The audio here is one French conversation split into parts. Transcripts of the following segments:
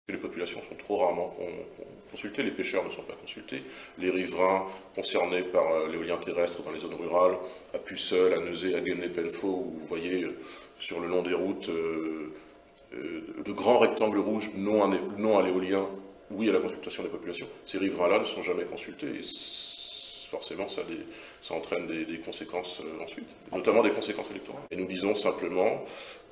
Les populations sont trop rarement consultées, les pêcheurs ne sont pas consultés, les riverains concernés par l'éolien terrestre dans les zones rurales, à Puceul, à Neuzé, à Guenay-Pelfaux, où vous voyez sur le long des routes de grands rectangles rouges non à l'éolien, oui à la consultation des populations. Ces riverains-là ne sont jamais consultés et forcément ça entraîne des conséquences ensuite, notamment des conséquences électorales. Et nous disons simplement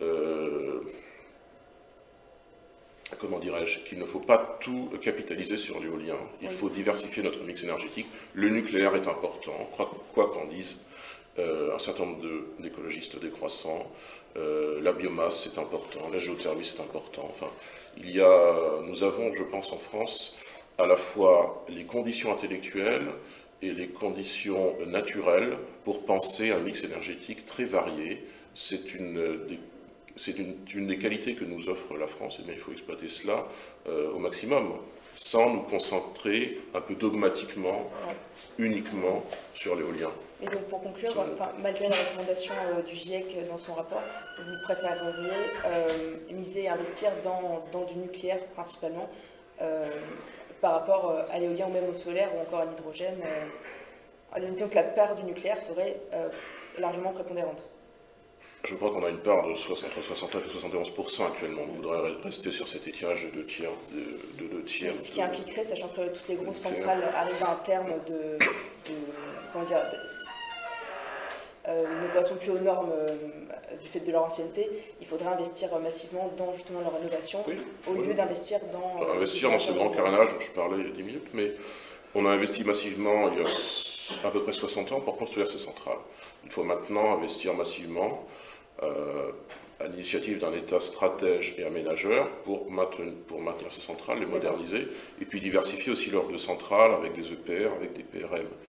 comment dirais-je, qu'il ne faut pas tout capitaliser sur l'éolien. Il faut diversifier notre mix énergétique. Le nucléaire est important, quoi qu'en disent un certain nombre d'écologistes décroissants. La biomasse c'est important, la géothermie c'est important. Enfin, nous avons, je pense, en France, à la fois les conditions intellectuelles et les conditions naturelles pour penser un mix énergétique très varié. C'est une des qualités que nous offre la France, et il faut exploiter cela au maximum, sans nous concentrer un peu dogmatiquement, uniquement sur l'éolien. Et donc pour conclure, malgré la recommandation du GIEC dans son rapport, vous préféreriez miser et investir dans du nucléaire principalement par rapport à l'éolien ou même au solaire ou encore à l'hydrogène. Disons que la part du nucléaire serait largement prépondérante. Je crois qu'on a une part de entre 69 et 71% actuellement. On voudrait rester sur cet étiage de 2 tiers. Ce qui impliquerait, sachant que toutes les grosses centrales arrivent à un terme comment dire, ne correspondent plus aux normes du fait de leur ancienneté, il faudrait investir massivement dans justement leur rénovation, au lieu d'investir dans... investir dans ce grand carénage dont je parlais il y a 10 minutes, mais on a investi massivement il y a à peu près 60 ans pour construire ces centrales. Il faut maintenant investir massivement à l'initiative d'un État stratège et aménageur pour maintenir ces centrales, les moderniser, et puis diversifier aussi l'offre de centrales avec des EPR, avec des PRM.